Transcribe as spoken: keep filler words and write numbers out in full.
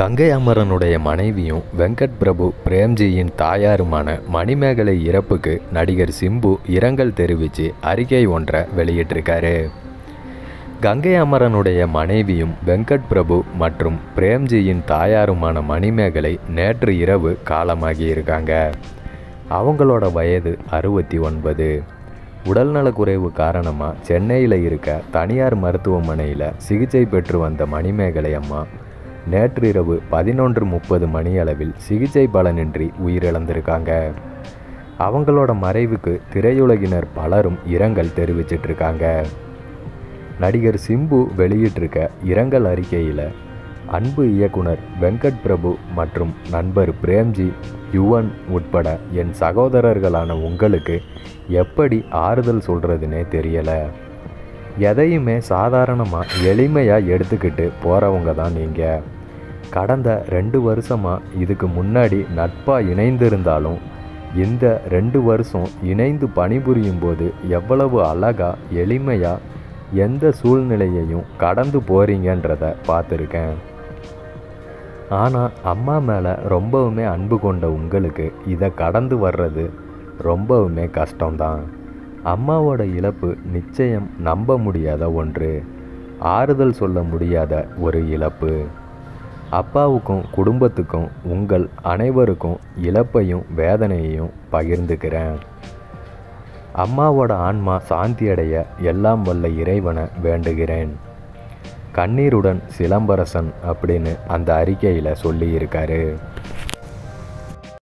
கங்கை அமரனுடைய மனைவியும் வெங்கட் பிரபு பிரேம்ஜியின் தாயாருமான மணிமேகலை இறப்புக்கு நடிகர் சிம்பு இரங்கல் தெரிவித்து அறிக்கை ஒன்றை வெளியிட்டிருக்காரு. கங்கை அமரனுடைய மனைவியும் வெங்கட் பிரபு மற்றும் பிரேம்ஜியின் தாயாருமான மணிமேகலை நேற்று இரவு காலமாகியிருக்காங்க. அவங்களோட வயது அறுபத்தி ஒன்பது. உடல்நலக்குறைவு காரணமாக சென்னையில் இருக்க தனியார் மருத்துவமனையில் சிகிச்சை பெற்று வந்த மணிமேகலை அம்மா நேற்று இரவு பதினொன்று முப்பது மணியளவில் சிகிச்சை பலனின்றி உயிரிழந்திருக்காங்க. அவங்களோட மறைவுக்கு திரையுலகினர் பலரும் இரங்கல் தெரிவிச்சிட்ருக்காங்க. நடிகர் சிம்பு வெளியிட்டிருக்க இரங்கல் அறிக்கையில், அன்பு இயக்குனர் வெங்கட் பிரபு மற்றும் நண்பர் பிரேம்ஜி, யுவன் உட்பட என் சகோதரர்களான உங்களுக்கு எப்படி ஆறுதல் சொல்கிறதுனே தெரியலை. எதையுமே சாதாரணமாக எளிமையாக எடுத்துக்கிட்டு போகிறவங்க தான் நீங்கள். கடந்த ரெண்டு வருஷமாக இதுக்கு முன்னாடி நட்பாக இணைந்திருந்தாலும் இந்த ரெண்டு வருஷம் இணைந்து பணிபுரியும் போது எவ்வளவு அழகாக எளிமையாக எந்த சூழ்நிலையையும் கடந்து போகிறீங்கன்றத பார்த்துருக்கேன். ஆனால் அம்மா மேலே ரொம்பவுமே அன்பு கொண்ட உங்களுக்கு இதை கடந்து வர்றது ரொம்பவுமே கஷ்டம்தான். அம்மாவோட இழப்பு நிச்சயம் நம்ப முடியாத ஒன்று, ஆறுதல் சொல்ல முடியாத ஒரு இழப்பு. அப்பாவுக்கும் குடும்பத்துக்கும் உங்கள் அனைவருக்கும் இழப்பையும் வேதனையையும் பகிர்ந்துக்கிறேன். அம்மாவோட ஆன்மா சாந்தியடைய எல்லாம் வல்ல இறைவனை வேண்டுகிறேன். கண்ணீருடன் சிலம்பரசன் அப்படின்னு அந்த அறிக்கையில் சொல்லியிருக்காரு.